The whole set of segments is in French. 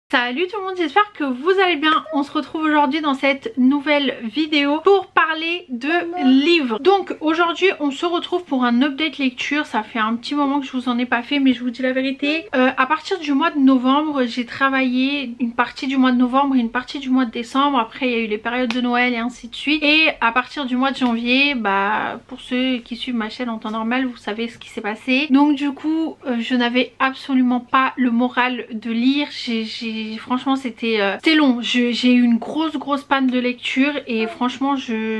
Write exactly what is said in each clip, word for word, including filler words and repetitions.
Salut tout le monde, j'espère que vous allez bien. On se retrouve aujourd'hui dans cette nouvelle vidéo pour parler de livres. Donc aujourd'hui on se retrouve pour un update lecture. Ça fait un petit moment que je vous en ai pas fait, mais je vous dis la vérité, euh, à partir du mois de novembre j'ai travaillé une partie du mois de novembre et une partie du mois de décembre. Après il y a eu les périodes de Noël et ainsi de suite. Et à partir du mois de janvier, bah pour ceux qui suivent ma chaîne en temps normal, vous savez ce qui s'est passé. Donc du coup euh, je n'avais absolument pas le moral de lire. J'ai franchement c'était euh, c'était long, j'ai eu une grosse grosse panne de lecture et franchement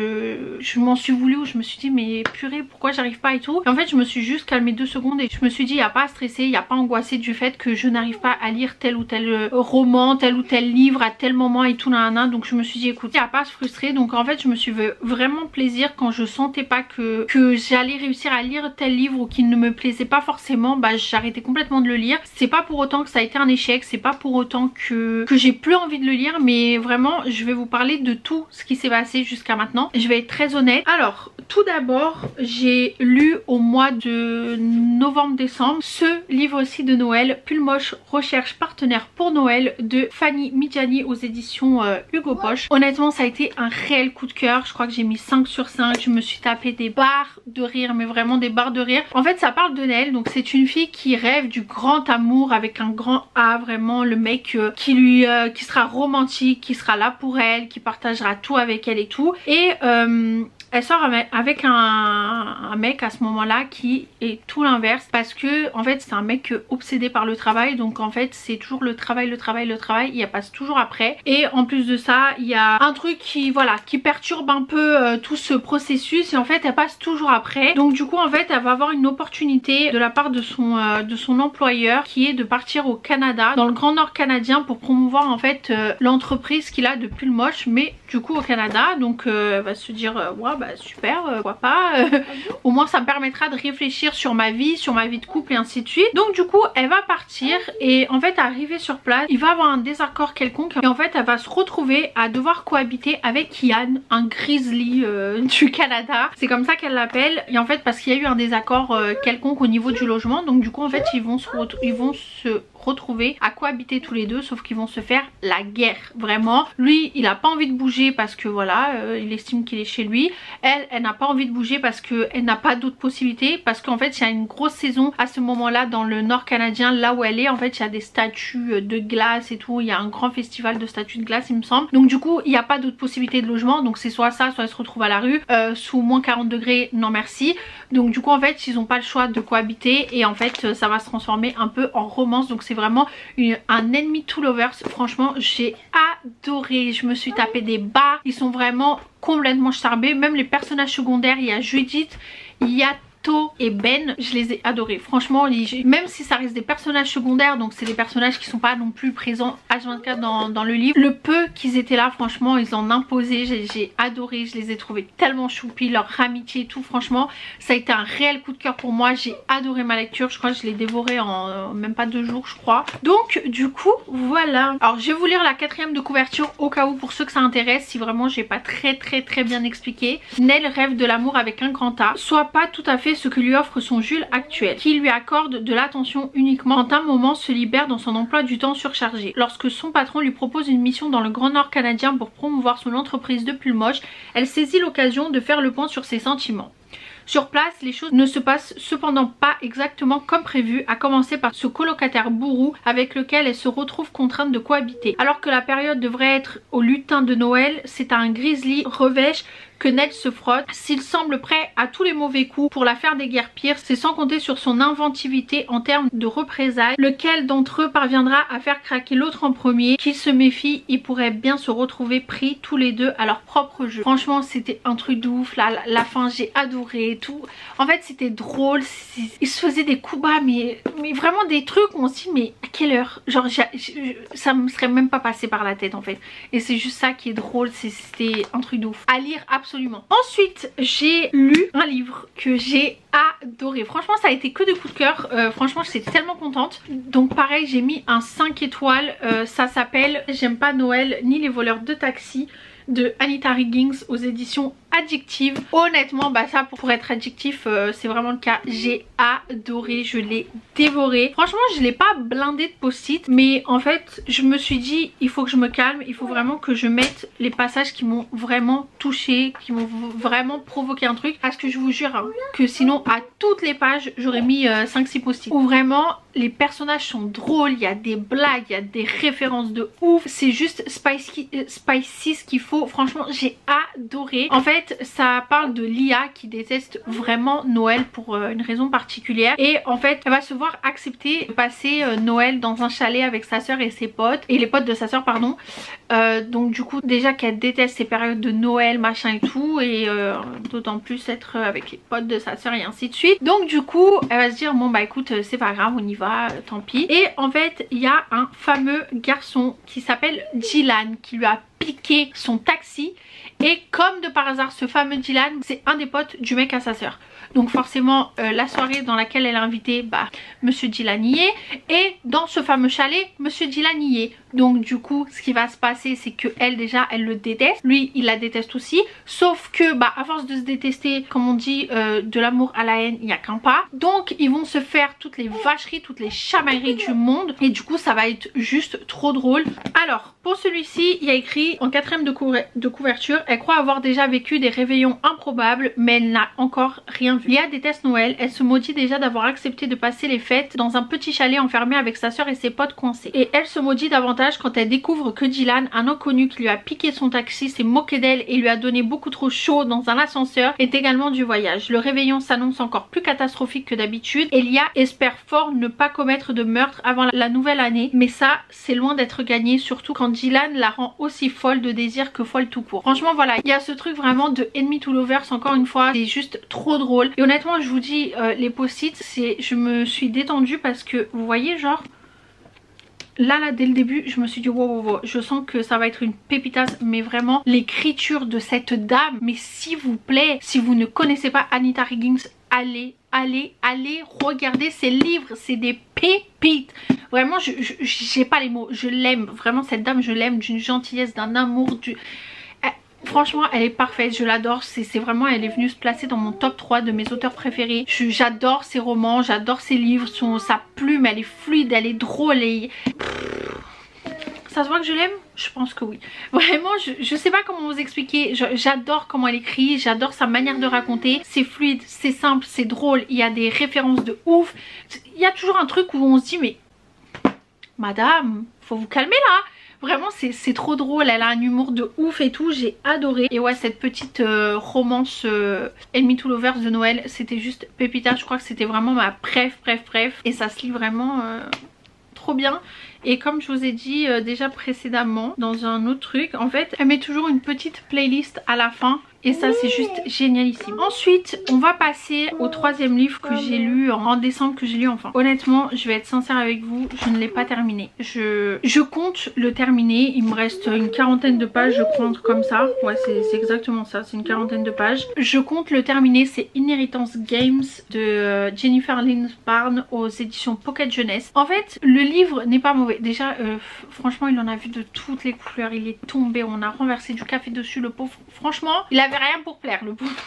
je, je m'en suis voulu, où je me suis dit mais purée pourquoi j'arrive pas et tout. Et en fait je me suis juste calmée deux secondes et je me suis dit il n'y a pas à stresser, il n'y a pas à angoisser du fait que je n'arrive pas à lire tel ou tel roman, tel ou tel livre à tel moment et tout nanana. Donc je me suis dit écoute, il n'y a pas à se frustrer. Donc en fait je me suis fait vraiment plaisir quand je sentais pas que, que j'allais réussir à lire tel livre ou qu'il ne me plaisait pas forcément, bah j'arrêtais complètement de le lire. C'est pas pour autant que ça a été un échec, c'est pas pour autant que, que j'ai plus envie de le lire, mais vraiment je vais vous parler de tout ce qui s'est passé jusqu'à maintenant. Je vais être très honnête. Alors tout d'abord j'ai lu au mois de novembre-décembre ce livre aussi de Noël, Pull Moche recherche partenaire pour Noël de Fanny Midjani aux éditions euh, Hugo Boss. Honnêtement ça a été un réel coup de cœur, je crois que j'ai mis cinq sur cinq, je me suis tapé des barres de rire, mais vraiment des barres de rire. En fait ça parle de Nell, donc c'est une fille qui rêve du grand amour avec un grand A, vraiment le mec euh, qui lui euh, qui sera romantique, qui sera là pour elle, qui partagera tout avec elle et tout. Et euh, elle sort avec un, un mec à ce moment là qui est tout l'inverse, parce que en fait c'est un mec obsédé par le travail. Donc en fait c'est toujours le travail, le travail, le travail, il passe toujours après. Et en plus de ça il y a un truc qui voilà qui perturbe un peu euh, tout ce processus, et en fait elle passe toujours après. Donc du coup en fait elle va avoir une opportunité de la part de son, euh, de son employeur, qui est de partir au Canada, dans le Grand Nord canadien, pour promouvoir en fait euh, l'entreprise qu'il a de Pull Moche, mais du coup au Canada. Donc euh, elle va se dire euh, ouais, bah super, euh, pourquoi pas, euh, au moins ça me permettra de réfléchir sur ma vie, sur ma vie de couple et ainsi de suite. Donc du coup elle va partir, et en fait arrivée sur place il va avoir un désaccord quelconque, et en fait elle va se retrouver à devoir cohabiter avec Ian, un grizzly euh, du Canada, c'est comme ça qu'elle l'appelle. Et en fait parce qu'il y a eu un désaccord euh, quelconque au niveau du logement, donc du coup en fait ils vont se, ils vont se retrouver à cohabiter tous les deux, sauf qu'ils vont se faire la guerre vraiment. Lui il a pas envie de bouger parce que voilà euh, il estime qu'il est chez lui, elle elle n'a pas envie de bouger parce que elle n'a pas d'autre possibilité, parce qu'en fait il y a une grosse saison à ce moment là dans le nord canadien, là où elle est. En fait il y a des statues de glace et tout, il y a un grand festival de statues de glace il me semble. Donc du coup il n'y a pas d'autre possibilité de logement, donc c'est soit ça, soit elle se retrouve à la rue euh, sous moins quarante degrés, non merci. Donc du coup en fait ils n'ont pas le choix de cohabiter, et en fait ça va se transformer un peu en romance. Donc c'est vraiment une, un enemy to lovers. Franchement j'ai adoré, je me suis tapé des barres, ils sont vraiment complètement charbés. Même les personnages secondaires, il y a Judith, il y a et Ben, je les ai adorés. Franchement, même si ça reste des personnages secondaires, donc c'est des personnages qui sont pas non plus présents H vingt-quatre dans, dans le livre, le peu qu'ils étaient là, franchement, ils en imposaient. J'ai adoré, je les ai trouvés tellement choupis, leur amitié et tout. Franchement, ça a été un réel coup de cœur pour moi. J'ai adoré ma lecture. Je crois que je l'ai dévoré en euh, même pas deux jours, je crois. Donc, du coup, voilà. Alors, je vais vous lire la quatrième de couverture au cas où, pour ceux que ça intéresse, si vraiment j'ai pas très très très bien expliqué. Nell rêve de l'amour avec un grand A, soit pas tout à fait ce que lui offre son Jules actuel, qui lui accorde de l'attention uniquement quand un moment se libère dans son emploi du temps surchargé. Lorsque son patron lui propose une mission dans le Grand Nord canadien pour promouvoir son entreprise de Pull Moche, elle saisit l'occasion de faire le point sur ses sentiments. Sur place, les choses ne se passent cependant pas exactement comme prévu, à commencer par ce colocataire bourrou avec lequel elle se retrouve contrainte de cohabiter. Alors que la période devrait être au lutin de Noël, c'est à un grizzly revêche que Nell se frotte. S'il semble prêt à tous les mauvais coups pour la faire déguerpir, c'est sans compter sur son inventivité en termes de représailles. Lequel d'entre eux parviendra à faire craquer l'autre en premier? Qu'il se méfie, ils pourraient bien se retrouver pris tous les deux à leur propre jeu. Franchement c'était un truc de ouf, la, la, la fin j'ai adoré et tout. En fait c'était drôle, ils se faisaient des coups bas, mais, mais vraiment des trucs où on se dit mais à quelle heure? Genre ça me serait même pas passé par la tête en fait. Et c'est juste ça qui est drôle, c'était un truc de ouf. À lire absolument. Absolument. Ensuite j'ai lu un livre que j'ai adoré. Franchement ça a été que des coups de cœur. euh, Franchement j'étais tellement contente. Donc pareil j'ai mis un cinq étoiles. euh, Ça s'appelle J'aime pas Noël ni les voleurs de taxi de Anita Riggins aux éditions addictive. Honnêtement bah ça pour, pour être addictif euh, c'est vraiment le cas. J'ai adoré, je l'ai dévoré. Franchement je l'ai pas blindé de post-it, mais en fait je me suis dit il faut que je me calme, il faut vraiment que je mette les passages qui m'ont vraiment touché, qui m'ont vraiment provoqué un truc, parce que je vous jure hein, que sinon à toutes les pages j'aurais mis euh, cinq six post-it où vraiment les personnages sont drôles, il y a des blagues, il y a des références de ouf, c'est juste spicy, euh, spicy ce qu'il faut. Franchement j'ai adoré. En fait ça parle de Lia qui déteste vraiment Noël pour euh, une raison particulière, et en fait elle va se voir accepter de passer euh, Noël dans un chalet avec sa soeur et ses potes, et les potes de sa soeur pardon. Euh, donc du coup déjà qu'elle déteste ces périodes de Noël machin et tout, et euh, d'autant plus être avec les potes de sa soeur et ainsi de suite. Donc du coup elle va se dire bon bah écoute c'est pas grave on y va, euh, tant pis. Et en fait il y a un fameux garçon qui s'appelle Dylan qui lui a piqué son taxi, et comme de par hasard ce fameux Dylan c'est un des potes du mec à sa soeur. Donc forcément euh, la soirée dans laquelle elle est invitée, bah monsieur Dylan y est, et dans ce fameux chalet monsieur Dylan y est. Donc du coup ce qui va se passer c'est que elle déjà elle le déteste, lui il la déteste aussi, sauf que bah à force de se détester, comme on dit euh, de l'amour à la haine il n'y a qu'un pas. Donc ils vont se faire toutes les vacheries, toutes les chamailleries du monde, et du coup ça va être juste trop drôle. Alors pour celui-ci il y a écrit en quatrième de, couver de couverture, elle croit avoir déjà vécu des réveillons improbables mais elle n'a encore rien vu. Lia déteste Noël, elle se maudit déjà d'avoir accepté de passer les fêtes dans un petit chalet enfermé avec sa soeur et ses potes coincés, et elle se maudit davantage quand elle découvre que Dylan, un inconnu qui lui a piqué son taxi, s'est moqué d'elle et lui a donné beaucoup trop chaud dans un ascenseur, est également du voyage. Le réveillon s'annonce encore plus catastrophique que d'habitude, et Lia espère fort ne pas commettre de meurtre avant la nouvelle année, mais ça c'est loin d'être gagné, surtout quand Dylan la rend aussi folle de désir que folle tout court. Franchement voilà, il y a ce truc vraiment de enemy to lovers, encore une fois c'est juste trop drôle. Et honnêtement je vous dis euh, les post-it, c'est, je me suis détendue parce que vous voyez genre là là dès le début je me suis dit wow, wow, wow, je sens que ça va être une pépitasse, mais vraiment l'écriture de cette dame, mais s'il vous plaît, si vous ne connaissez pas Anita Higgins, allez allez allez regarder ses livres, c'est des pépites. Vraiment je j'ai pas les mots, je l'aime vraiment cette dame, je l'aime d'une gentillesse, d'un amour, du... Franchement elle est parfaite, je l'adore, c'est vraiment, elle est venue se placer dans mon top trois de mes auteurs préférés. J'adore ses romans, j'adore ses livres, son, sa plume elle est fluide, elle est drôle et... Ça se voit que je l'aime? Je pense que oui. Vraiment je, je sais pas comment vous expliquer, j'adore comment elle écrit, j'adore sa manière de raconter, c'est fluide, c'est simple, c'est drôle, il y a des références de ouf. Il y a toujours un truc où on se dit mais madame, faut vous calmer là. Vraiment c'est trop drôle, elle a un humour de ouf et tout, j'ai adoré. Et ouais cette petite euh, romance euh, Enemy to Lovers de Noël, c'était juste pépita, je crois que c'était vraiment ma préf préf préf. Et ça se lit vraiment euh, trop bien. Et comme je vous ai dit euh, déjà précédemment dans un autre truc, en fait elle met toujours une petite playlist à la fin. Et ça c'est juste génialissime. Ensuite on va passer au troisième livre que j'ai lu en décembre, que j'ai lu enfin. Honnêtement je vais être sincère avec vous, je ne l'ai pas terminé. Je, je compte le terminer, il me reste une quarantaine de pages je crois, un truc comme ça. Ouais c'est exactement ça, c'est une quarantaine de pages. Je compte le terminer, c'est Inheritance Games de Jennifer Lynn Barnes aux éditions Pocket Jeunesse. En fait le livre n'est pas mauvais. Déjà euh, franchement il en a vu de toutes les couleurs, il est tombé, on a renversé du café dessus le pauvre. Franchement il avait rien pour plaire le pauvre.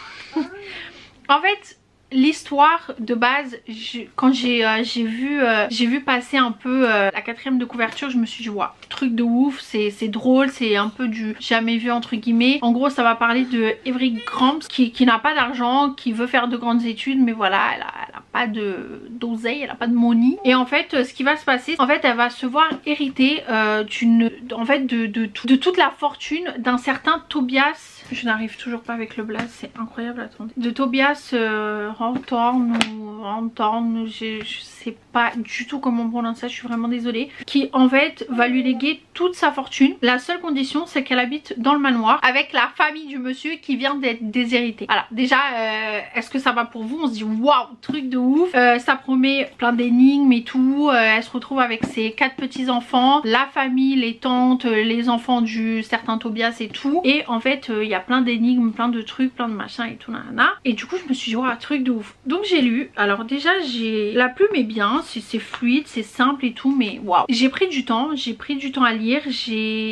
En fait l'histoire de base, je, quand j'ai euh, vu euh, j'ai vu passer un peu euh, la quatrième de couverture, je me suis dit waouh, truc de ouf, c'est drôle, c'est un peu du jamais vu entre guillemets. En gros ça va parler de Avery Gramps qui, qui n'a pas d'argent, qui veut faire de grandes études, mais voilà elle a, elle a pas de d'oseille, elle a pas de money. Et en fait euh, ce qui va se passer, en fait elle va se voir hériter euh, d'une en fait de, de, de, de toute la fortune d'un certain Tobias. Je n'arrive toujours pas avec le blaze, c'est incroyable, attendez. De Tobias euh, Hawthorne ou Hawthorne, je, je sais pas du tout comment on prononce ça, je suis vraiment désolée. Qui en fait va lui léguer toute sa fortune. La seule condition c'est qu'elle habite dans le manoir avec la famille du monsieur qui vient d'être déshéritée. Voilà, déjà euh, est-ce que ça va pour vous? On se dit waouh, truc de ouf. Euh, ça promet plein d'énigmes et tout. Euh, elle se retrouve avec ses quatre petits enfants, la famille, les tantes, les enfants du certain Tobias et tout. Et en fait il euh, y a plein d'énigmes, plein de trucs, plein de machins et tout nanana. Et du coup je me suis dit waouh, truc de ouf. Donc j'ai lu, alors déjà j'ai, la plume est bien, c'est fluide, c'est simple et tout, mais waouh, j'ai pris du temps, j'ai pris du temps à lire, j'ai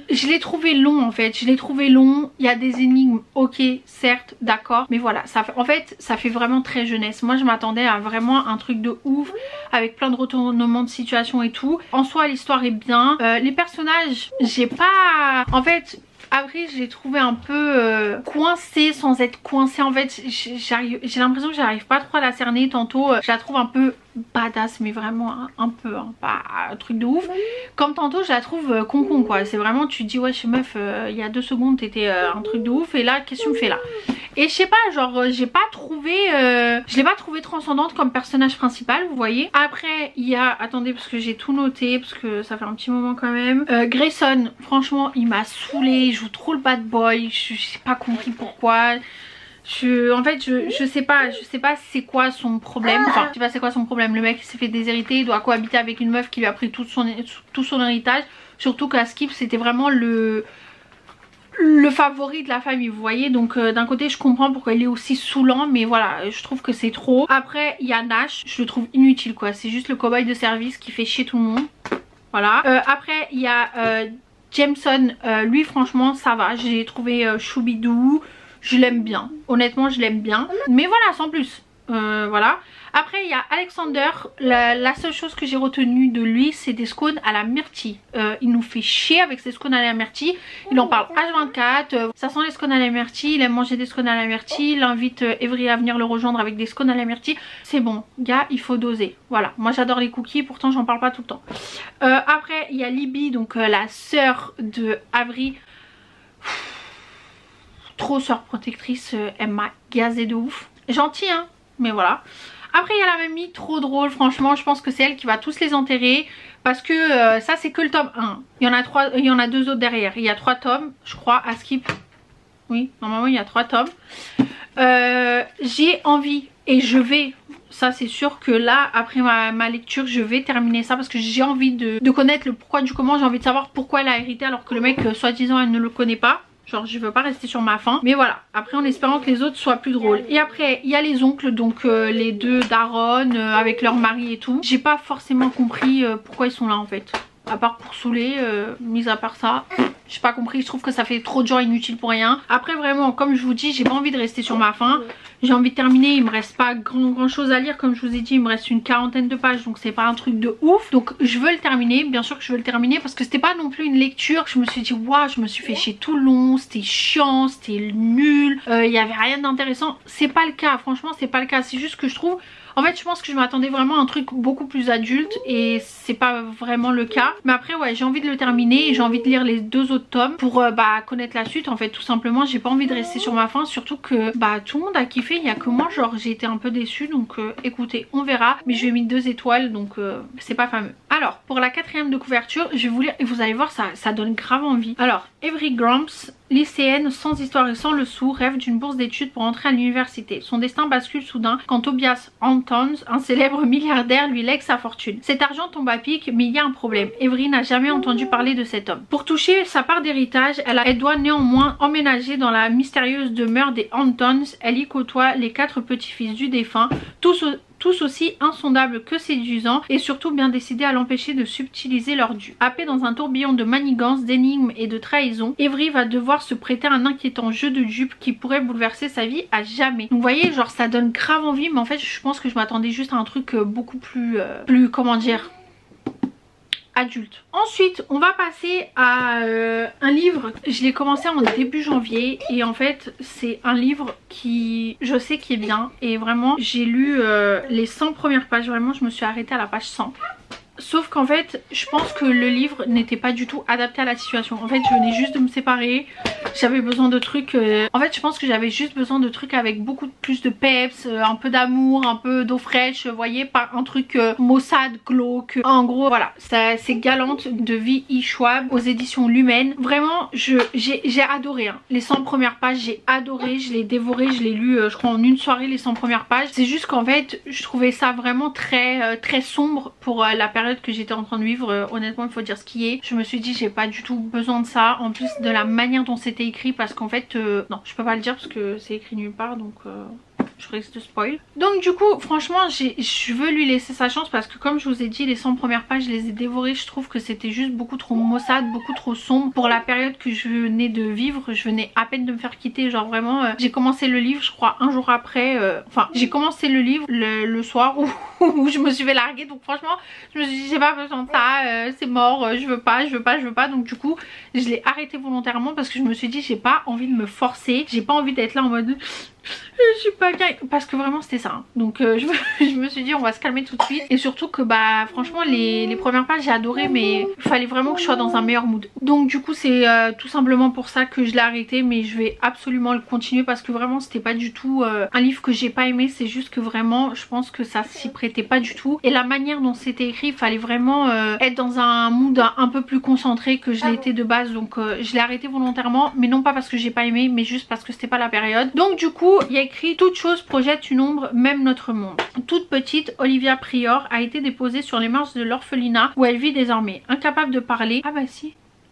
je l'ai trouvé long en fait, je l'ai trouvé long, il y a des énigmes, ok, certes, d'accord, mais voilà, ça fait, en fait ça fait vraiment très jeunesse. Moi je m'attendais à vraiment un truc de ouf avec plein de retournements de situation et tout. En soi l'histoire est bien, euh, les personnages j'ai pas, en fait Avery je l'ai trouvé un peu euh, coincée sans être coincée. En fait j'ai l'impression que j'arrive pas trop à la cerner. Tantôt euh, je la trouve un peu badass, mais vraiment un, un peu hein, pas un truc de ouf, comme tantôt je la trouve euh, con con quoi. C'est vraiment, tu te dis ouais chez meuf euh, il y a deux secondes t'étais euh, un truc de ouf et là qu'est-ce que tu me fais là. Et je sais pas, genre euh, j'ai pas trouvé euh, je l'ai pas trouvé transcendante comme personnage principal, vous voyez. Après il y a, attendez parce que j'ai tout noté parce que ça fait un petit moment quand même, euh, Grayson, franchement il m'a saoulé, il joue trop le bad boy, je j'ai pas compris pourquoi. Je, en fait je, je sais pas, je sais pas c'est quoi son problème, enfin je sais pas c'est quoi son problème. Le mec s'est fait déshériter, il doit cohabiter avec une meuf qui lui a pris tout son, tout son héritage. Surtout qu'à Skip c'était vraiment le le favori de la famille, vous voyez. Donc euh, d'un côté je comprends pourquoi il est aussi saoulant, mais voilà je trouve que c'est trop. Après il y a Nash, je le trouve inutile quoi, c'est juste le cobaye de service qui fait chier tout le monde. Voilà. Euh, après il y a euh, Jameson, euh, lui franchement ça va, j'ai trouvé euh, choubidou. Je l'aime bien, honnêtement je l'aime bien, mais voilà sans plus, euh, voilà. Après il y a Alexander, la, la seule chose que j'ai retenue de lui c'est des scones à la myrtille. euh, Il nous fait chier avec ses scones à la myrtille, il en parle H vingt-quatre, euh, ça sent les scones à la myrtille, il aime manger des scones à la myrtille, il invite euh, Avery à venir le rejoindre avec des scones à la myrtille. C'est bon gars, il faut doser, voilà. Moi j'adore les cookies, pourtant j'en parle pas tout le temps. euh, Après il y a Libby, donc euh, la sœur de Avery. Trop sœur protectrice, euh, elle m'a gazé de ouf. Gentille hein, mais voilà. Après il y a la mamie, trop drôle franchement, je pense que c'est elle qui va tous les enterrer. Parce que euh, ça c'est que le tome un. Il y en a trois, il y en a deux autres derrière. Il y a trois tomes, je crois, à Skip. Oui, normalement il y a trois tomes. Euh, j'ai envie et je vais, ça c'est sûr que là après ma, ma lecture je vais terminer ça parce que j'ai envie de, de connaître le pourquoi du comment. J'ai envie de savoir pourquoi elle a hérité alors que le mec euh, soi-disant elle ne le connaît pas. Genre je veux pas rester sur ma faim. Mais voilà, après en espérant que les autres soient plus drôles. Et après il y a les oncles, donc euh, les deux d'Aaron euh, avec leur mari et tout. J'ai pas forcément compris euh, pourquoi ils sont là en fait. À part pour saouler, euh, mis à part ça, j'ai pas compris. Je trouve que ça fait trop de gens inutiles pour rien. Après vraiment comme je vous dis, j'ai pas envie de rester sur ma faim. J'ai envie de terminer, il me reste pas grand grand chose à lire. Comme je vous ai dit, il me reste une quarantaine de pages, donc c'est pas un truc de ouf. Donc je veux le terminer, bien sûr que je veux le terminer, parce que c'était pas non plus une lecture que je me suis dit waouh, je me suis fait chier tout le long, c'était chiant, c'était nul, il euh, y avait rien d'intéressant. C'est pas le cas, franchement c'est pas le cas. C'est juste que je trouve, en fait je pense que je m'attendais vraiment à un truc beaucoup plus adulte et c'est pas vraiment le cas. Mais après ouais, j'ai envie de le terminer et j'ai envie de lire les deux autres tomes pour euh, bah connaître la suite en fait, tout simplement. J'ai pas envie de rester sur ma faim, surtout que bah tout le monde a kiffé, il y a que moi genre j'ai été un peu déçue. Donc euh, écoutez, on verra, mais je lui ai mis deux étoiles donc euh, c'est pas fameux. Alors pour la quatrième de couverture, je vais vous lire et vous allez voir, ça, ça donne grave envie. Alors Avery Grumps, lycéenne sans histoire et sans le sou, rêve d'une bourse d'études pour entrer à l'université. Son destin bascule soudain quand Tobias Hamptons, un célèbre milliardaire, lui lègue sa fortune. Cet argent tombe à pic, mais il y a un problème. Avery n'a jamais entendu parler de cet homme. Pour toucher sa part d'héritage, elle, elle doit néanmoins emménager dans la mystérieuse demeure des Hamptons. Elle y côtoie les quatre petits-fils du défunt, tous au tous aussi insondables que séduisants et surtout bien décidés à l'empêcher de subtiliser leur dû. Happé dans un tourbillon de manigances, d'énigmes et de trahisons, Avery va devoir se prêter à un inquiétant jeu de dupes qui pourrait bouleverser sa vie à jamais. Donc vous voyez, genre ça donne grave envie, mais en fait je pense que je m'attendais juste à un truc beaucoup plus, euh, plus comment dire, adulte. Ensuite on va passer à euh, un livre, je l'ai commencé en début janvier et en fait c'est un livre qui je sais qui est bien et vraiment j'ai lu euh, les cent premières pages, vraiment je me suis arrêtée à la page cent. Sauf qu'en fait je pense que le livre n'était pas du tout adapté à la situation. En fait je venais juste de me séparer, j'avais besoin de trucs euh... en fait je pense que j'avais juste besoin de trucs avec beaucoup plus de peps, euh, un peu d'amour, un peu d'eau fraîche, vous voyez, pas un truc euh, maussade, glauque. En gros voilà, c'est Galante de V E Schwab aux éditions Lumen. Vraiment j'ai adoré hein. Les cent premières pages j'ai adoré, je l'ai dévoré, je l'ai lu euh, je crois en une soirée les cent premières pages. C'est juste qu'en fait je trouvais ça vraiment très euh, très sombre pour euh, la période que j'étais en train de vivre. Euh, honnêtement il faut dire ce qui est. Je me suis dit j'ai pas du tout besoin de ça, en plus de la manière dont c'était écrit, parce qu'en fait euh, non je peux pas le dire parce que c'est écrit nulle part donc euh... je risque de spoil. Donc du coup franchement je veux lui laisser sa chance parce que comme je vous ai dit les cent premières pages je les ai dévorées. Je trouve que c'était juste beaucoup trop maussade, beaucoup trop sombre pour la période que je venais de vivre. Je venais à peine de me faire quitter, genre vraiment euh, j'ai commencé le livre je crois un jour après, euh, enfin j'ai commencé le livre le, le soir où, où je me suis fait larguer. Donc franchement je me suis dit j'ai pas besoin de ça, euh, c'est mort, euh, je veux pas, je veux pas, je veux pas. Donc du coup je l'ai arrêté volontairement parce que je me suis dit j'ai pas envie de me forcer, j'ai pas envie d'être là en mode je suis pas bien, parce que vraiment c'était ça hein. Donc euh, je, me, je me suis dit on va se calmer tout de suite. Et surtout que bah franchement les, les premières pages j'ai adoré, mais il fallait vraiment que je sois dans un meilleur mood. Donc du coup c'est euh, tout simplement pour ça que je l'ai arrêté. Mais je vais absolument le continuer parce que vraiment c'était pas du tout euh, un livre que j'ai pas aimé. C'est juste que vraiment je pense que ça s'y prêtait pas du tout. Et la manière dont c'était écrit, il fallait vraiment euh, être dans un mood un, un peu plus concentré que je l'étais de base. Donc euh, je l'ai arrêté volontairement, mais non pas parce que j'ai pas aimé, mais juste parce que c'était pas la période. Donc du coup il y a écrit: toute chose projette une ombre, même notre monde. Toute petite, Olivia Prior a été déposée sur les marches de l'orphelinat où elle vit désormais. Incapable de parler. Ah bah si.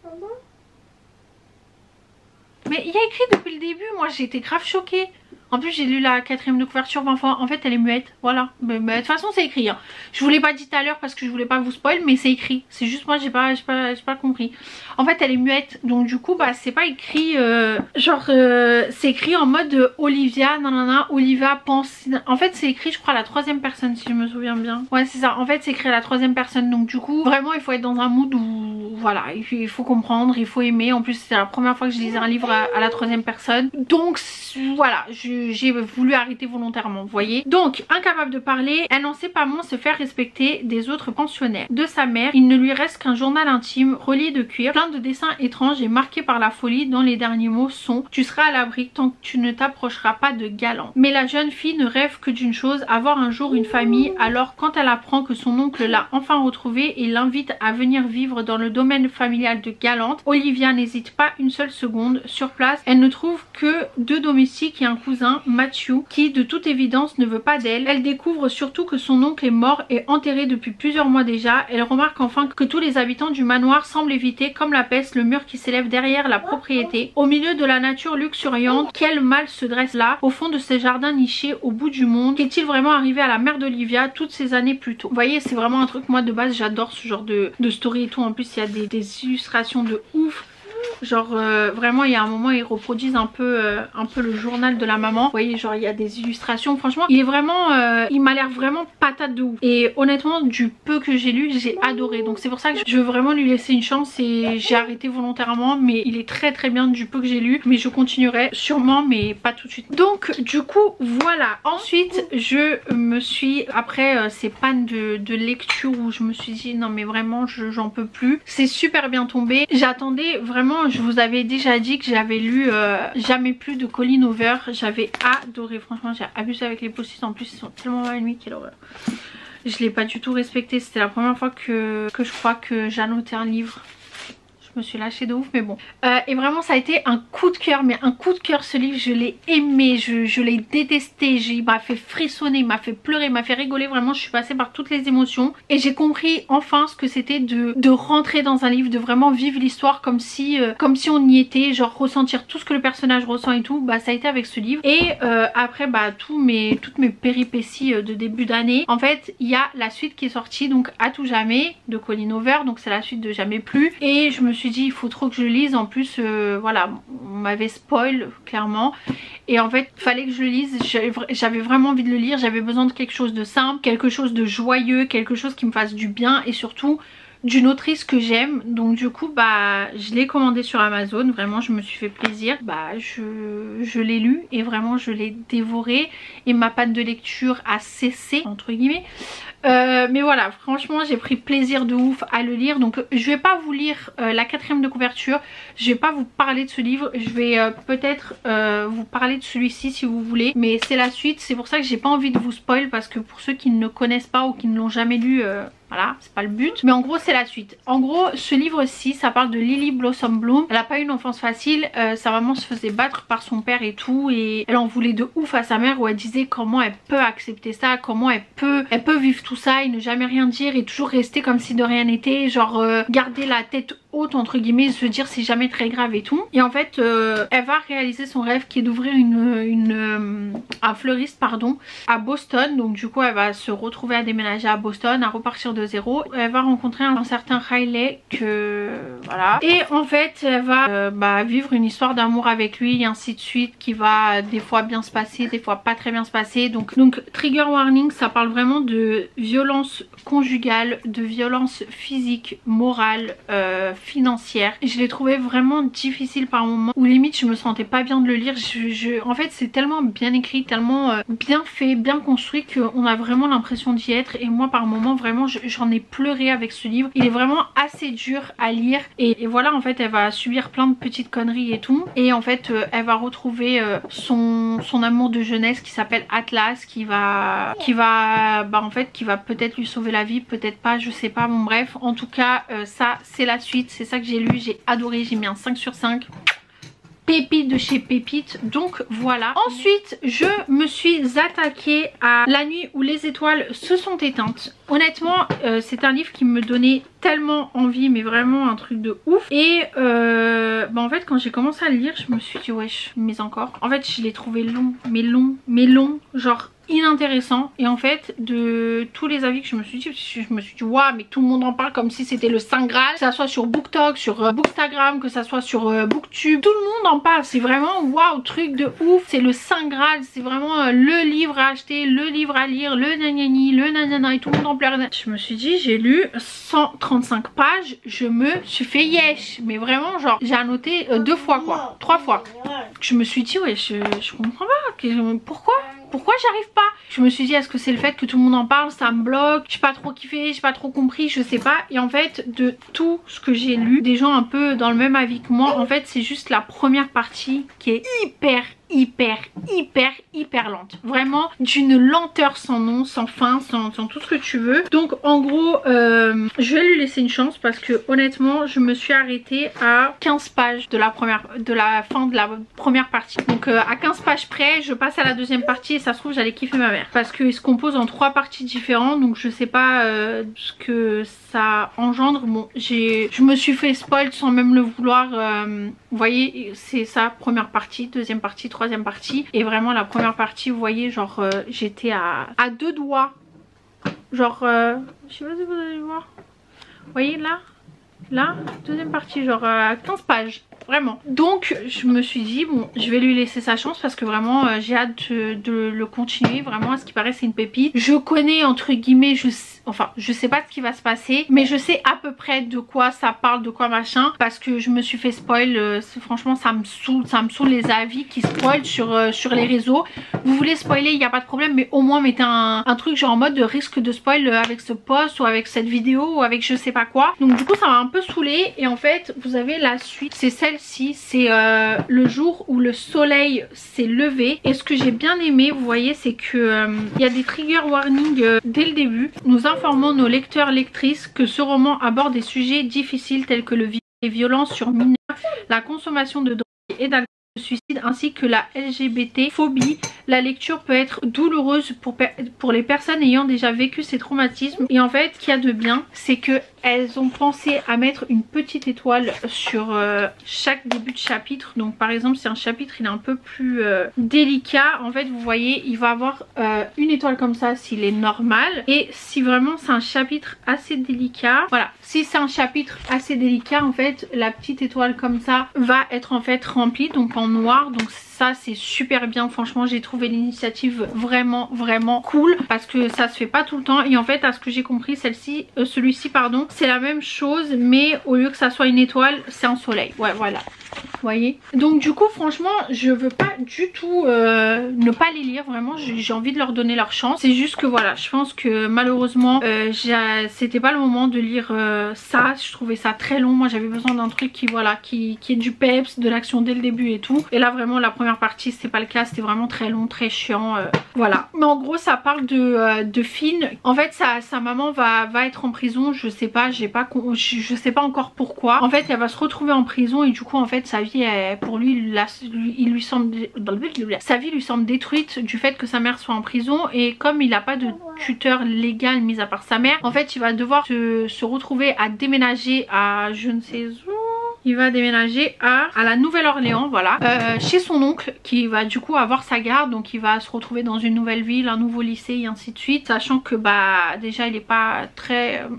Mais il y a écrit depuis le début, moi j'ai été grave choquée. En plus j'ai lu la quatrième de couverture vingt fois. En fait elle est muette, voilà. Mais, mais de toute façon c'est écrit hein. Je vous l'ai pas dit tout à l'heure parce que je voulais pas vous spoil, mais c'est écrit. C'est juste moi j'ai pas, j'ai pas, j'ai pas compris. En fait elle est muette, donc du coup bah c'est pas écrit euh, genre euh, c'est écrit en mode euh, Olivia nanana, Olivia pense. En fait c'est écrit je crois à la troisième personne si je me souviens bien. Ouais c'est ça, en fait c'est écrit à la troisième personne. Donc du coup vraiment il faut être dans un mood où voilà, il faut comprendre, il faut aimer. En plus c'est la première fois que je lisais un livre à, à la troisième personne. Donc voilà, je j'ai voulu arrêter volontairement, vous voyez. Donc incapable de parler, elle n'en sait pas moins se faire respecter des autres pensionnaires. De sa mère, il ne lui reste qu'un journal intime relié de cuir, plein de dessins étranges et marqué par la folie, dont les derniers mots sont: tu seras à l'abri tant que tu ne t'approcheras pas de Galant. Mais la jeune fille ne rêve que d'une chose, avoir un jour une famille. Alors quand elle apprend que son oncle l'a enfin retrouvée et l'invite à venir vivre dans le domaine familial de Galante, Olivia n'hésite pas une seule seconde. Sur place, elle ne trouve que deux domestiques et un cousin, Matthew, qui de toute évidence ne veut pas d'elle. Elle découvre surtout que son oncle est mort et enterré depuis plusieurs mois déjà. Elle remarque enfin que tous les habitants du manoir semblent éviter comme la peste le mur qui s'élève derrière la propriété. Au milieu de la nature luxuriante, quel mal se dresse là, au fond de ces jardins nichés au bout du monde? Qu'est-il vraiment arrivé à la mère d'Olivia toutes ces années plus tôt? Vous voyez, c'est vraiment un truc, moi de base j'adore ce genre de, de story et tout. En plus il y a des, des illustrations de ouf. Genre euh, vraiment il y a un moment ils reproduisent un peu euh, un peu le journal de la maman. Vous voyez, genre il y a des illustrations. Franchement il est vraiment euh, il m'a l'air vraiment patate de ouf. Et honnêtement du peu que j'ai lu j'ai adoré. Donc c'est pour ça que je veux vraiment lui laisser une chance. Et j'ai arrêté volontairement. Mais il est très très bien du peu que j'ai lu. Mais je continuerai sûrement, mais pas tout de suite. Donc du coup voilà. Ensuite je me suis, après euh, ces pannes de, de lecture où je me suis dit non mais vraiment j'en peux plus. C'est super bien tombé. J'attendais vraiment. Je vous avais déjà dit que j'avais lu euh, Jamais plus de Colleen Hoover. J'avais adoré, franchement j'ai abusé avec les post-it. En plus ils sont tellement mal mis, quelle horreur. Je l'ai pas du tout respecté. C'était la première fois que, que je crois que j'annotais un livre. Je me suis lâchée de ouf, mais bon. Euh, et vraiment ça a été un coup de cœur, mais un coup de cœur ce livre. Je l'ai aimé, je, je l'ai détesté. Il m'a fait frissonner, il m'a fait pleurer, il m'a fait rigoler. Vraiment je suis passée par toutes les émotions. Et j'ai compris enfin ce que c'était de, de rentrer dans un livre, de vraiment vivre l'histoire comme si, euh, comme si on y était. Genre ressentir tout ce que le personnage ressent et tout. Bah ça a été avec ce livre. Et euh, après bah tous mes, toutes mes péripéties de début d'année. En fait il y a la suite qui est sortie, donc À tout jamais de Colleen Hoover. Donc c'est la suite de Jamais plus. Et je me suis dit il faut trop que je lise. En plus euh, voilà, on m'avait spoil clairement. Et en fait il fallait que je le lise. J'avais vraiment envie de le lire. J'avais besoin de quelque chose de simple, quelque chose de joyeux, quelque chose qui me fasse du bien. Et surtout d'une autrice que j'aime. Donc du coup bah je l'ai commandé sur Amazon. Vraiment je me suis fait plaisir. Bah je, je l'ai lu et vraiment je l'ai dévoré. Et ma panne de lecture a cessé entre guillemets. Euh, mais voilà, franchement j'ai pris plaisir de ouf à le lire. Donc je vais pas vous lire euh, la quatrième de couverture. Je vais pas vous parler de ce livre. Je vais euh, peut-être euh, vous parler de celui-ci si vous voulez. Mais c'est la suite. C'est pour ça que j'ai pas envie de vous spoil. Parce que pour ceux qui ne connaissent pas ou qui ne l'ont jamais lu, euh, voilà, c'est pas le but. Mais en gros c'est la suite. En gros ce livre-ci ça parle de Lily Blossom Bloom. Elle a pas eu une enfance facile. euh, Sa maman se faisait battre par son père et tout. Et elle en voulait de ouf à sa mère. Où elle disait comment elle peut accepter ça. Comment elle peut, elle peut vivre tout ça et ne jamais rien dire. Et toujours rester comme si de rien n'était. Genre euh, garder la tête haute entre guillemets, se dire c'est jamais très grave et tout. Et en fait euh, elle va réaliser son rêve qui est d'ouvrir une, une euh, un fleuriste pardon à Boston. Donc du coup elle va se retrouver à déménager à Boston, à repartir de zéro. Elle va rencontrer un, un certain Riley que voilà. Et en fait elle va euh, bah, vivre une histoire d'amour avec lui et ainsi de suite, qui va des fois bien se passer, des fois pas très bien se passer. Donc, donc trigger warning, ça parle vraiment de violence conjugale, de violence physique, morale, euh, financière. Je l'ai trouvé vraiment difficile par moments où limite je me sentais pas bien de le lire. Je, je, en fait c'est tellement bien écrit, tellement euh, bien fait, bien construit qu'on a vraiment l'impression d'y être. Et moi par moments vraiment j'en ai pleuré avec ce livre. Il est vraiment assez dur à lire et, et voilà, en fait elle va subir plein de petites conneries et tout. Et en fait euh, elle va retrouver euh, son, son amour de jeunesse qui s'appelle Atlas, qui va qui va bah en fait qui va peut-être lui sauver la vie, peut-être pas, je sais pas. Bon bref, en tout cas euh, ça c'est la suite, c'est ça que j'ai lu, j'ai adoré, j'ai mis un cinq sur cinq. Pépite de chez Pépite, donc voilà. Ensuite je me suis attaquée à La nuit où les étoiles se sont éteintes. Honnêtement euh, c'est un livre qui me donnait tellement envie, mais vraiment un truc de ouf. Et euh, bah en fait quand j'ai commencé à le lire je me suis dit wesh, mais encore. En fait je l'ai trouvé long, mais long, mais long, genre inintéressant. Et en fait de tous les avis que je me suis dit, je me suis dit waouh, mais tout le monde en parle comme si c'était le Saint Graal, que ça soit sur BookTok, sur euh, Bookstagram, que ça soit sur euh, Booktube, tout le monde en parle. C'est vraiment waouh, truc de ouf, c'est le Saint Graal, c'est vraiment euh, le livre à acheter, le livre à lire, le nanani, le nanana, et tout le monde en pleure. Je me suis dit, j'ai lu cent trente-cinq pages, je me suis fait yesh, mais vraiment genre j'ai annoté euh, deux fois quoi, trois fois. Je me suis dit ouais, je, je comprends pas, que, pourquoi Pourquoi j'arrive pas? Je me suis dit est-ce que c'est le fait que tout le monde en parle, ça me bloque, j'ai pas trop kiffé, j'ai pas trop compris, je sais pas. Et en fait de tout ce que j'ai lu, des gens un peu dans le même avis que moi, en fait c'est juste la première partie qui est hyper hyper hyper hyper lente, vraiment d'une lenteur sans nom, sans fin, sans, sans tout ce que tu veux. Donc en gros euh, je vais lui laisser une chance parce que honnêtement je me suis arrêtée à quinze pages de la première, de la fin de la première partie. Donc euh, à quinze pages près je passe à la deuxième partie et ça se trouve j'allais kiffer ma mère parce qu'il se compose en trois parties différentes. Donc je sais pas euh, ce que ça engendre. Bon j'ai, je me suis fait spoil sans même le vouloir. euh, Vous voyez c'est ça, première partie, deuxième partie, troisième partie. Et vraiment la première partie vous voyez genre euh, j'étais à, à deux doigts. Genre euh, je sais pas si vous allez voir. Vous voyez là, là, deuxième partie genre euh, à quinze pages. Vraiment. Donc je me suis dit bon je vais lui laisser sa chance parce que vraiment euh, j'ai hâte de, de le continuer. Vraiment à ce qui paraît c'est une pépite. Je connais entre guillemets, je sais, enfin je sais pas ce qui va se passer, mais je sais à peu près de quoi ça parle, de quoi machin, parce que je me suis fait spoil. euh, franchement ça me saoule, ça me saoule les avis qui spoilent sur, euh, sur les réseaux. Vous voulez spoiler, il n'y a pas de problème, mais au moins mettez un, un truc genre en mode de risque de spoil avec ce post ou avec cette vidéo ou avec je sais pas quoi. Donc du coup ça m'a un peu saoulé. Et en fait vous avez la suite, c'est celle-ci, c'est euh, le jour où le soleil s'est levé. Et ce que j'ai bien aimé vous voyez c'est que euh, il y a des trigger warnings euh, dès le début. Nous informons nos lecteurs lectrices que ce roman aborde des sujets difficiles tels que le viol, les violences sur mineurs, la consommation de drogue et d'alcool, le suicide ainsi que la L G B T phobie. La lecture peut être douloureuse pour, pour les personnes ayant déjà vécu ces traumatismes. Et en fait ce qu'il y a de bien c'est que elles ont pensé à mettre une petite étoile sur euh, chaque début de chapitre. Donc par exemple si un chapitre il est un peu plus euh, délicat, en fait vous voyez il va avoir euh, une étoile comme ça s'il est normal. Et si vraiment c'est un chapitre assez délicat, voilà, si c'est un chapitre assez délicat en fait la petite étoile comme ça va être en fait remplie donc en noir. Donc ça c'est super bien, franchement j'ai trouvé l'initiative vraiment vraiment cool parce que ça se fait pas tout le temps. Et en fait à ce que j'ai compris celle-ci, euh, celui-ci pardon, c'est la même chose mais au lieu que ça soit une étoile c'est un soleil. Ouais voilà, vous voyez. Donc du coup franchement je veux pas du tout euh, ne pas les lire, vraiment j'ai envie de leur donner leur chance. C'est juste que voilà je pense que malheureusement euh, c'était pas le moment de lire euh, ça. Je trouvais ça très long, moi j'avais besoin d'un truc qui voilà qui, qui est du peps, de l'action dès le début et tout. Et là vraiment la première partie c'était pas le cas, c'était vraiment très long, très chiant, euh, voilà. Mais en gros ça parle de, euh, de Finn. En fait sa, sa maman va, va être en prison, je sais pas, j'ai pas je, je sais pas encore pourquoi. En fait elle va se retrouver en prison et du coup en fait sa vie vie, elle, pour lui, la, il lui semble, sa vie lui semble détruite du fait que sa mère soit en prison. Et comme il n'a pas de tuteur légal mis à part sa mère, en fait il va devoir se, se retrouver à déménager à je ne sais où. Il va déménager à, à la Nouvelle-Orléans, voilà, euh, chez son oncle qui va du coup avoir sa garde. Donc il va se retrouver dans une nouvelle ville, un nouveau lycée et ainsi de suite. Sachant que bah déjà il est pas très... Euh,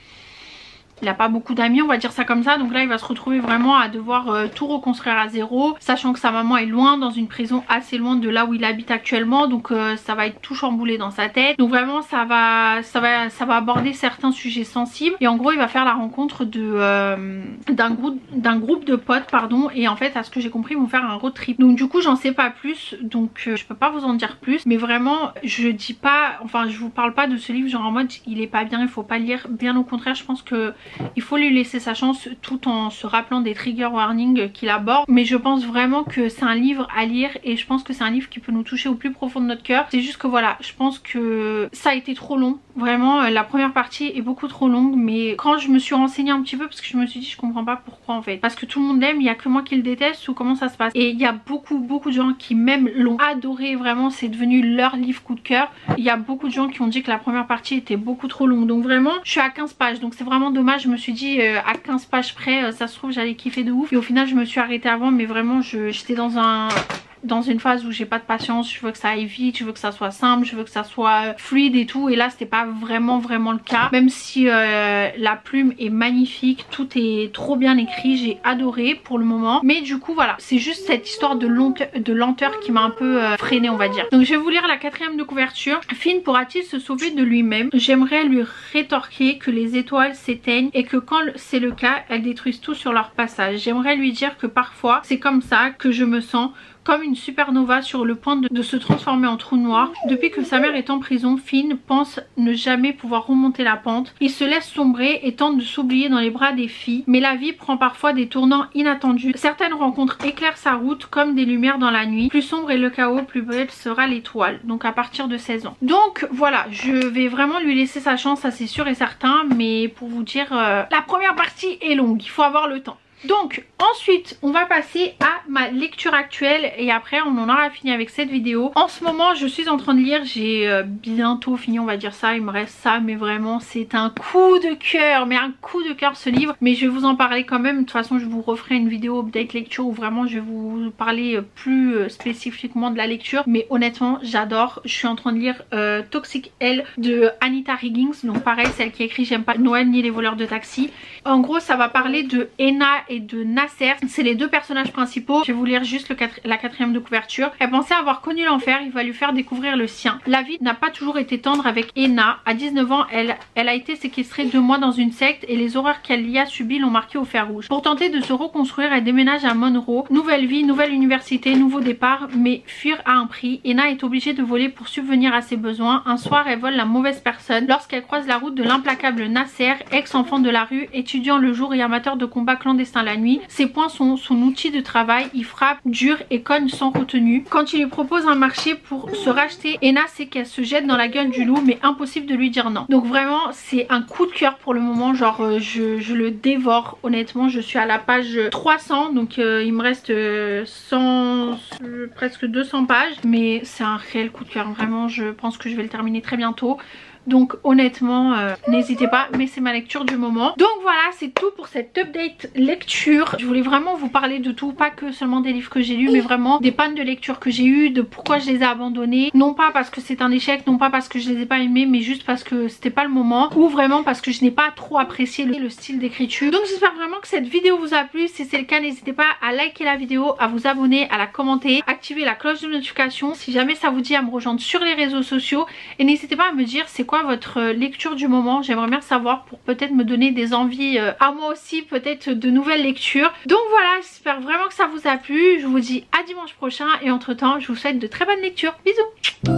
il n'a pas beaucoup d'amis, on va dire ça comme ça. Donc là il va se retrouver vraiment à devoir euh, tout reconstruire à zéro, sachant que sa maman est loin, dans une prison assez loin de là où il habite actuellement. Donc euh, ça va être tout chamboulé dans sa tête. Donc vraiment ça va, ça va, ça va aborder certains sujets sensibles. Et en gros il va faire la rencontre de euh, d'un groupe, d'un groupe de potes, pardon. Et en fait à ce que j'ai compris ils vont faire un road trip. Donc du coup j'en sais pas plus, donc euh, je peux pas vous en dire plus. Mais vraiment je dis pas, enfin je vous parle pas de ce livre genre en mode il est pas bien, il faut pas le lire. Bien au contraire, je pense que il faut lui laisser sa chance tout en se rappelant des trigger warnings qu'il aborde. Mais je pense vraiment que c'est un livre à lire et je pense que c'est un livre qui peut nous toucher au plus profond de notre cœur. C'est juste que voilà, je pense que ça a été trop long. Vraiment la première partie est beaucoup trop longue, mais quand je me suis renseignée un petit peu, parce que je me suis dit je comprends pas pourquoi en fait, parce que tout le monde l'aime, il y a que moi qui le déteste ou comment ça se passe. Et il y a beaucoup beaucoup de gens qui même l'ont adoré, vraiment c'est devenu leur livre coup de cœur. Il y a beaucoup de gens qui ont dit que la première partie était beaucoup trop longue, donc vraiment je suis à quinze pages, donc c'est vraiment dommage. Je me suis dit euh, à quinze pages près, euh, ça se trouve j'allais kiffer de ouf, et au final je me suis arrêtée avant. Mais vraiment j'étais dans un... dans une phase où j'ai pas de patience, je veux que ça aille vite, je veux que ça soit simple, je veux que ça soit fluide et tout. Et là c'était pas vraiment vraiment le cas, même si euh, la plume est magnifique, tout est trop bien écrit, j'ai adoré pour le moment. Mais du coup voilà, c'est juste cette histoire de, lenteur, de lenteur qui m'a un peu euh, freinée on va dire. Donc je vais vous lire la quatrième de couverture. Finn pourra-t-il se sauver de lui-même? J'aimerais lui rétorquer que les étoiles s'éteignent et que quand c'est le cas, elles détruisent tout sur leur passage. J'aimerais lui dire que parfois c'est comme ça que je me sens, comme une supernova sur le point de, de se transformer en trou noir. Depuis que sa mère est en prison, Finn pense ne jamais pouvoir remonter la pente. Il se laisse sombrer et tente de s'oublier dans les bras des filles, mais la vie prend parfois des tournants inattendus. Certaines rencontres éclairent sa route comme des lumières dans la nuit. Plus sombre est le chaos, plus belle sera l'étoile. Donc à partir de seize ans. Donc voilà, je vais vraiment lui laisser sa chance, ça c'est sûr et certain. Mais pour vous dire, euh, la première partie est longue, il faut avoir le temps. Donc ensuite on va passer à ma lecture actuelle et après on en aura fini avec cette vidéo. En ce moment je suis en train de lire, j'ai euh, bientôt fini on va dire ça, il me reste ça, mais vraiment c'est un coup de cœur, mais un coup de cœur ce livre. Mais je vais vous en parler quand même, de toute façon je vous referai une vidéo update lecture où vraiment je vais vous parler plus euh, spécifiquement de la lecture. Mais honnêtement j'adore, je suis en train de lire euh, Toxic Hell de Anita Higgins. Donc pareil, celle qui écrit J'aime pas Noël ni les voleurs de taxi. En gros ça va parler de Enna et de Nasser, c'est les deux personnages principaux. Je vais vous lire juste le quatre, la quatrième de couverture. Elle pensait avoir connu l'enfer, il va lui faire découvrir le sien. La vie n'a pas toujours été tendre avec Enna. À dix-neuf ans, elle, elle a été séquestrée deux mois dans une secte et les horreurs qu'elle y a subies l'ont marquée au fer rouge. Pour tenter de se reconstruire, elle déménage à Monroe. Nouvelle vie, nouvelle université, nouveau départ, mais fuir a un prix. Enna est obligée de voler pour subvenir à ses besoins. Un soir, elle vole la mauvaise personne lorsqu'elle croise la route de l'implacable Nasser, ex-enfant de la rue, étudiant le jour et amateur de combat clandestin la nuit. Ses poings sont son outil de travail, il frappe dur et cogne sans retenue. Quand il lui propose un marché pour se racheter, Enna sait qu'elle se jette dans la gueule du loup, mais impossible de lui dire non. Donc vraiment c'est un coup de cœur pour le moment, genre euh, je, je le dévore honnêtement. Je suis à la page trois cents, donc euh, il me reste euh, cent, euh, presque deux cents pages, mais c'est un réel coup de cœur, vraiment je pense que je vais le terminer très bientôt. Donc honnêtement euh, n'hésitez pas, mais c'est ma lecture du moment. Donc voilà, c'est tout pour cette update lecture. Je voulais vraiment vous parler de tout, pas que seulement des livres que j'ai lus, mais vraiment des pannes de lecture que j'ai eues, de pourquoi je les ai abandonnés. Non pas parce que c'est un échec, non pas parce que je les ai pas aimés, mais juste parce que c'était pas le moment, ou vraiment parce que je n'ai pas trop apprécié le, le style d'écriture. Donc j'espère vraiment que cette vidéo vous a plu. Si c'est le cas, n'hésitez pas à liker la vidéo, à vous abonner, à la commenter, activer la cloche de notification si jamais ça vous dit, à me rejoindre sur les réseaux sociaux. Et n'hésitez pas à me dire c'est quoi votre lecture du moment, j'aimerais bien savoir pour peut-être me donner des envies euh, à moi aussi, peut-être de nouvelles lectures. Donc voilà, j'espère vraiment que ça vous a plu. Je vous dis à dimanche prochain et entre temps je vous souhaite de très bonnes lectures. Bisous.